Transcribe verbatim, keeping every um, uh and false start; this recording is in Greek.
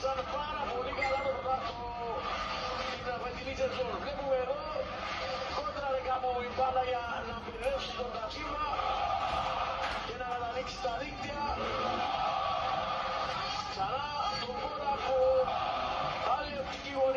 Πέρασαν πάρα πολύ καλά το πρωτάθλημα την φετινή σεζόν. Βλέπουμε εδώ κόντρα ρε κάπου η μπάλα για να μπερδέψει το πρωτάθλημα και να καταλήξει στα δίκτυα. Ξανά τον γκολ από άλλη οπτική γωνία.